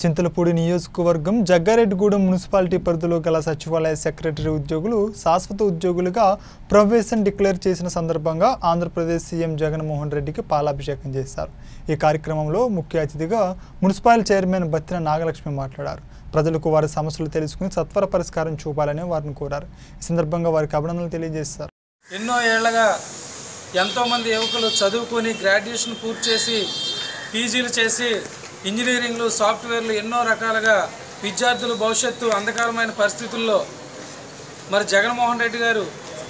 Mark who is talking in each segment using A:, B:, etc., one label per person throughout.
A: చింతలపూడి నియోజకవర్గం జగ్గారెడ్డిగూడెం మున్సిపాలిటీ పరిధిలో గల సచివాలయ సెక్రటరీ ఉద్యోగులు శాశ్వత ఉద్యోగులుగా ప్రొబేషన్ డిక్లేర్ చేసిన సందర్భంగా ఆంధ్రప్రదేశ్ సీఎం జగన్మోహన్ రెడ్డికి పాలాభిషేకం చేశారు. ఈ కార్యక్రమంలో ముఖ్య అతిథిగా మున్సిపల్ చైర్మన్ బత్తిన నాగలక్ష్మి మాట్లాడారు. ప్రజలకు వారి సమస్యలు తెలుసుకుని సత్వర పరిష్కారం చూపాలని వారిని కోరారు. ఈ సందర్భంగా వారికి అభినందనలు తెలియజేశారు.
B: ఎన్నో ఏళ్లుగా ఎంతో మంది యువకులు చదువుకొని గ్రాడ్యుయేషన్ పూర్తి చేసి పీజీలు చేసి ఇంజనీరింగ్లు సాఫ్ట్వేర్లు ఎన్నో రకాలుగా విద్యార్థుల భవిష్యత్తు అంధకారమైన పరిస్థితుల్లో మరి జగన్మోహన్ రెడ్డి గారు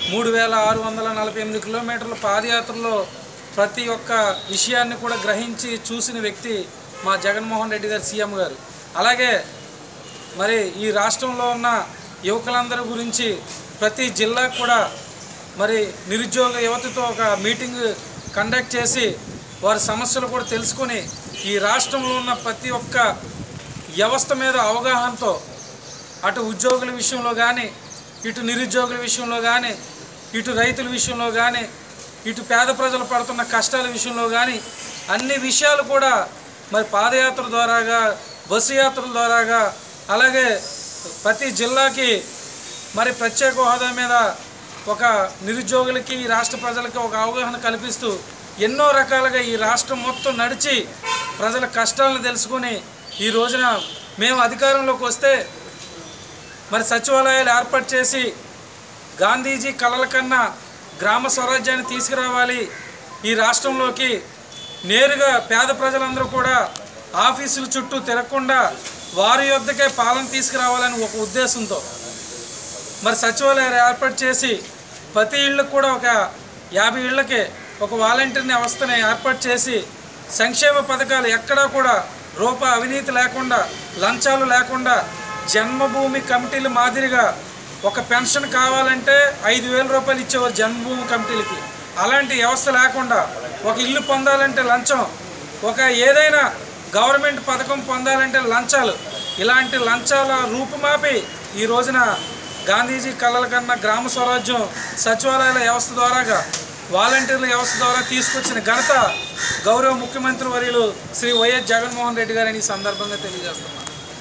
B: 3648 కిలోమీటర్ల పాదయాత్రలో ప్రతి ఒక్క విషయాన్ని కూడా గ్రహించి చూసిన వ్యక్తి మా జగన్మోహన్ రెడ్డి గారు సీఎం గారు. అలాగే మరి ఈ రాష్ట్రంలో ఉన్న యువకులందరి గురించి ప్రతి జిల్లాకు కూడా మరి నిరుద్యోగ యువతతో ఒక మీటింగ్ కండక్ట్ చేసి వారి సమస్యలు కూడా తెలుసుకొని ఈ రాష్ట్రంలో ఉన్న ప్రతి ఒక్క వ్యవస్థ మీద అవగాహనతో అటు ఉద్యోగుల విషయంలో కానీ ఇటు నిరుద్యోగుల విషయంలో కానీ ఇటు రైతుల విషయంలో కానీ ఇటు పేద ప్రజలు పడుతున్న కష్టాల విషయంలో కానీ అన్ని విషయాలు కూడా మరి పాదయాత్ర ద్వారాగా బస్సు యాత్రల ద్వారాగా అలాగే ప్రతి జిల్లాకి మరి ప్రత్యేక హోదా మీద ఒక నిరుద్యోగులకి రాష్ట్ర ప్రజలకి ఒక అవగాహన కల్పిస్తూ ఎన్నో రకాలుగా ఈ రాష్ట్రం మొత్తం నడిచి ప్రజల కష్టాలను తెలుసుకొని ఈ రోజున మేము అధికారంలోకి వస్తే మరి సచివాలయాలు ఏర్పాటు చేసి గాంధీజీ కలల కన్నా గ్రామ స్వరాజ్యాన్ని తీసుకురావాలి, ఈ రాష్ట్రంలోకి నేరుగా పేద ప్రజలందరూ కూడా ఆఫీసుల చుట్టూ తిరగకుండా వారి యొద్దకే పాలన తీసుకురావాలని ఒక ఉద్దేశంతో మరి సచివాలయాలు ఏర్పాటు చేసి ప్రతి ఇళ్ళకు కూడా ఒక 50 ఇళ్ళకే ఒక వాలంటీర్ని వ్యవస్థని ఏర్పాటు చేసి సంక్షేమ పథకాలు ఎక్కడా కూడా రూపాయి అవినీతి లేకుండా లంచాలు లేకుండా జన్మభూమి కమిటీల మాదిరిగా ఒక పెన్షన్ కావాలంటే 5,000 రూపాయలు ఇచ్చేవారు జన్మభూమి కమిటీలకి. అలాంటి వ్యవస్థ లేకుండా ఒక ఇల్లు పొందాలంటే లంచం, ఒక ఏదైనా గవర్నమెంట్ పథకం పొందాలంటే లంచాలు, ఇలాంటి లంచాల రూపుమాపి ఈ రోజున గాంధీజీ కళల కన్నా గ్రామ స్వరాజ్యం సచివాలయాల వ్యవస్థ ద్వారాగా వాలంటీర్ల వ్యవస్థ ద్వారా తీసుకొచ్చిన ఘనత గౌరవ ముఖ్యమంత్రి వర్యులు శ్రీ వైఎస్ జగన్మోహన్ రెడ్డి గారిని ఈ సందర్భంగా తెలియజేస్తున్నాను.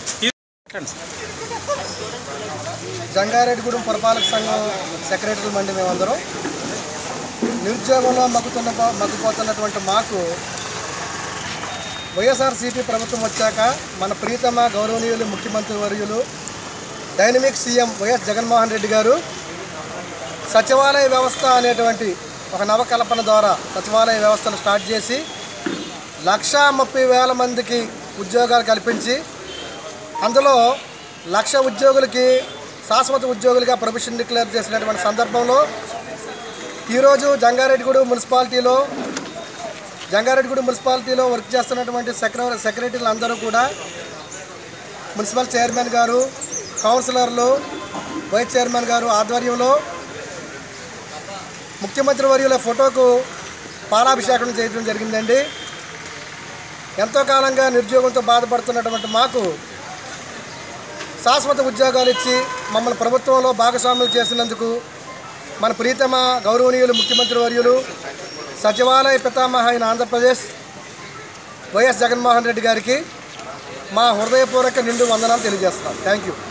C: జంగారెడ్డిగూడెం పురపాలక సంఘం సెక్రటరీ మండి మేమందరం నిరుద్యోగంలో మగ్గిపోతున్నటువంటి మాకు వైఎస్ఆర్సీపీ ప్రభుత్వం వచ్చాక మన ప్రీతమ గౌరవనీయులు ముఖ్యమంత్రి వర్యులు dynamic CM YS Jaganmohan Reddy garu సచివాలయ వ్యవస్థ అనేటువంటి ఒక నవకల్పన ద్వారా సచివాలయ వ్యవస్థను స్టార్ట్ చేసి 130,000 మందికి ఉద్యోగాలు కల్పించి అందులో 1,00,000 ఉద్యోగులకి శాశ్వత ఉద్యోగులుగా ప్రొబేషన్ డిక్లేర్ చేసినటువంటి సందర్భంలో ఈరోజు జంగారెడ్డిగూడెం మున్సిపాలిటీలో వర్క్ చేస్తున్నటువంటి సెక్రటరీలు అందరూ కూడా మున్సిపల్ చైర్మన్ గారు, కౌన్సిలర్లు, వైస్ చైర్మన్ గారు ఆధ్వర్యంలో ముఖ్యమంత్రి వర్యుల ఫోటోకు పాలాభిషేకం చేయడం జరిగిందండి. ఎంతో కాలంగా నిరుద్యోగంతో బాధపడుతున్నటువంటి మాకు శాశ్వత ఉద్యోగాలు ఇచ్చి మమ్మల్ని ప్రభుత్వంలో భాగస్వాములు చేసినందుకు మన ప్రీతమ గౌరవనీయులు ముఖ్యమంత్రి వర్యులు సచివాలయ పితామహ అయిన ఆంధ్రప్రదేశ్ వైఎస్ జగన్మోహన్ రెడ్డి గారికి మా హృదయపూర్వక నిండు వందనాలు తెలియజేస్తున్నాం. Thank you.